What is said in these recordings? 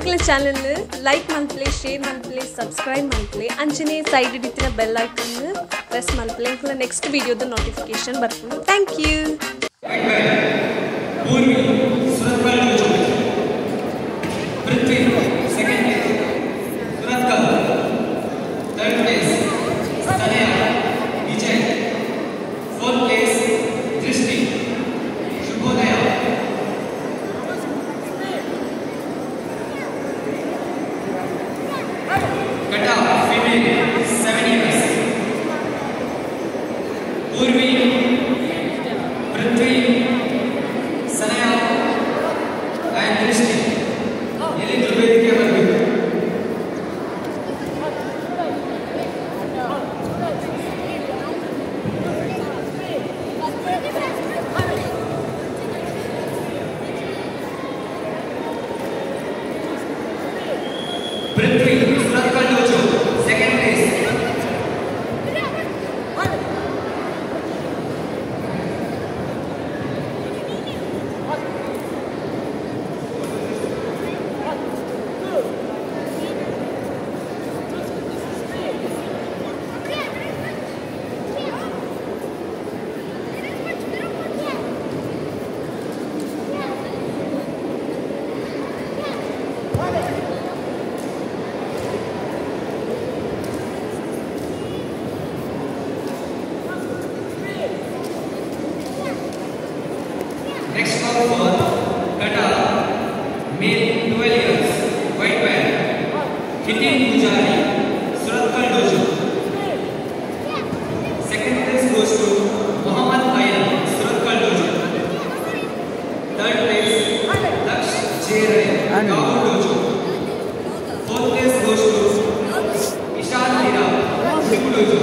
ಎಂಕ್ಲ channel like ಮಲ್ಪಲೆ share ಮಲ್ಪಲೆ subscribe ಮಲ್ಪಲೆ ಅಂಚನೆ ಸೈಡ್ ಇಡಿತಿನ ಬೆಲ್ ಐಕನ್ ಪ್ರೆಸ್ ಮಲ್ಪಲೆ ಎಂಕ್ಲ ನೆಕ್ಸ್ಟ್ ವಿಡಿಯೋದ ನೋಟಿಫಿಕೇಶನ್ ಬರ್ತದೆ. Thank you. Next call for Qatar, male 12 years, white band, Hitin Pujari, Suratkal Dojo. Second place goes to Muhammad Ayan, Suratkal Dojo. Third place, Daksh Jere, Gawur Dojo. Fourth place goes to Ishan Hira, Hipu Dojo.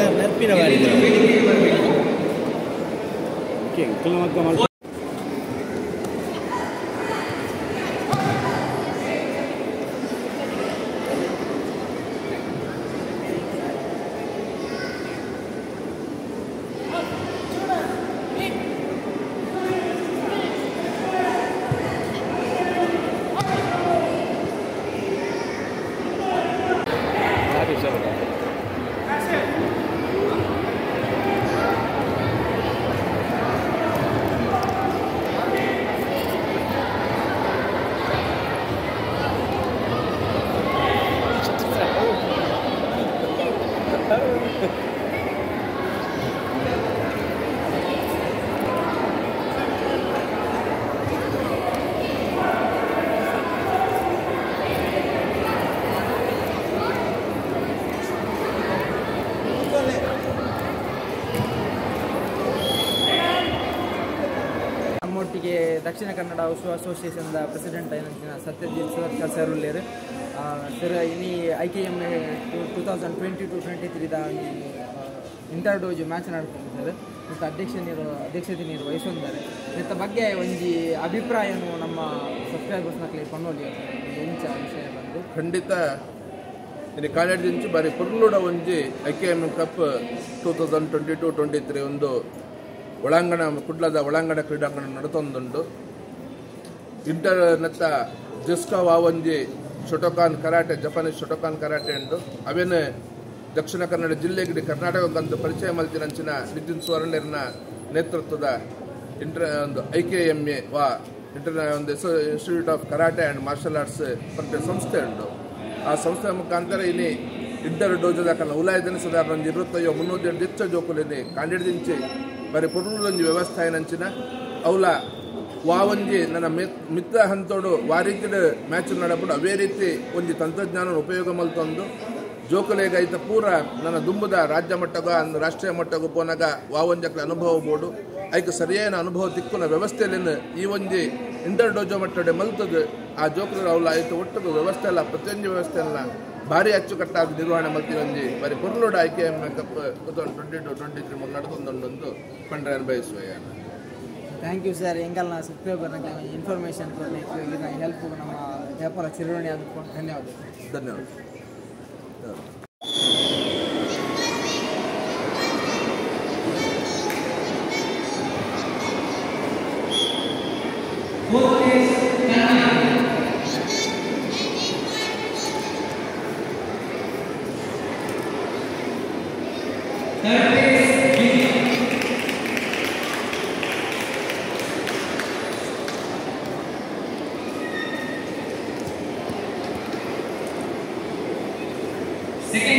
ನಮ್ಮೊಟ್ಟಿಗೆ ದಕ್ಷಿಣ ಕನ್ನಡ ಉತ್ಸವ association president ಆಯ್ತು Satyajit Surathkal sir ಉಳ್ಳೇರು sir ಇನಿ IKM 2022-23 inter dojo match ನಡ್ಕೊಂಡು sir ಮತ್ತು ಅಧ್ಯಕ್ಷತೆ ನೀರು ವಹಿಸೊಂದಾರೆ ಇತ್ತ ಬಗ್ಗೆ ಒಂಜಿ ಅಭಿಪ್ರಾಯನು ನಮ್ಮ ಸಬ್ಸ್ಕ್ರೈಬರ್ಸ್ನಕ್ಲೆ ಕೊಂಡೋಲಿ ಎಂಚ ವಿಷಯ ಬಂದು ಖಂಡಿತ ಇನ್ನು ಕಾಲೇಜಿಂಚು ಬಾರಿ ಪುರ್ಲುಡ ಒಂಜಿ IKM ಕಪ್ 2022-23 ಒಂದು ಒಳಾಂಗಣ ಕುಡ್ಲದ ಒಳಾಂಗಣ ಕ್ರೀಡಾಂಗಣ ನಡತೊಂದುಂಡು ಇಂಟರ್ ನತ್ತ ಜಸ್ಕಾವ್ ಒಂಜಿ Shotokan karate Japanese Shotokan karate ಉಂಡು ಅವೇನು ದಕ್ಷಿಣ ಕನ್ನಡ ಜಿಲ್ಲೆಗೆ ಕರ್ನಾಟಕಕ್ಕಂದು ಪರಿಚಯ ಮಲ್ತಿನಂಚಿನ ನಿತಿನ್ ಸುವರ್ಣರ್ನ ನೇತೃತ್ವದ ಒಂದು IKMA ಒಂದು institute of karate and martial arts ಪಂತ ಸಂಸ್ಥೆ ಉಂಡು ಆ ಸಂಸ್ಥೆ ಮುಖಾಂತರ ಇಲ್ಲಿ ಇಂಟರ್ ಡೋಜದ ಕನ್ನ ಉಲಾಯದನೆ ಸಾಧಾರಣ ಒಂದು 25-30 ಹೆಚ್ಚು ಜೋಕುಲಿನಿ ಕಾಂಡಿಡ್ದಿಂಚಿ ಬರೀ ಪುರ್ಲೊಂಜಿ ವ್ಯವಸ್ಥೆ ಏನಂಚಿನ ಅವಲ ವಾವಂಜಿ ನನ್ನ ಮಿತ್ರ ಹಂತೋಡು ವಾರೀತಿಡ್ ಮ್ಯಾಚ್ ನಡಬಿಡು ಅವೇ ರೀತಿ ಒಂದು ತಂತ್ರಜ್ಞಾನ ಉಪಯೋಗ ಮಲ್ತೊಂದು ಜೋಕುಲೆಗೈತ ಪೂರ ನನ್ನ ದುಂಬುದ ರಾಜ್ಯ ಮಟ್ಟಗ ರಾಷ್ಟ್ರೀಯ ಮಟ್ಟಗೂ ಪೋನಾಗ ವಾವಂಜಕ್ಕೆ ಅನುಭವ ಬೋಡು ಐಕೆ ಸರಿಯಾದ ಅನುಭವ ತಿಕ್ಕುನ ವ್ಯವಸ್ಥೆಯಲ್ಲಿ ಈ ಒಂಜಿ ಇಂಟರ್ ಡೋಜೋ ಮಟ್ಟಡೆ ಮಲ್ತದು ಆ ಜೋಕುಲ ಅವಲ ಆಯ್ತು ಒಟ್ಟಿಗೆ ವ್ಯವಸ್ಥೆ ಎಲ್ಲ ಪ್ರತಿಯೊಂದು ವ್ಯವಸ್ಥೆ ಎಲ್ಲ ಭಾರಿ ಅಚ್ಚುಕಟ್ಟಾಗಿ ನಿರ್ವಹಣೆ ಮಲ್ತೀವಿ ಒಂಜಿ ಬರೀ ಪುರ್ಲೋಡ IKM ಕಪ್ 2022-23 ನಡೆದೊಂದೊಂದು ಪಂಡ್ರೆ ಅನುಭವಿಸುವ. ಥ್ಯಾಂಕ್ ಯು ಸರ್ ಎಂಗಲ್ನ ಸಬ್ಸ್ಕ್ರೈಬರ್ ಇನ್ಫಾರ್ಮೇಷನ್ ಕೊಡಲಿಕ್ಕೆ ಹೆಲ್ಪ್ ನಮ್ಮ ವ್ಯಾಪಾರ ಚಿರವಣಿ ಆದ್ಕೊಂಡು ಧನ್ಯವಾದ. Second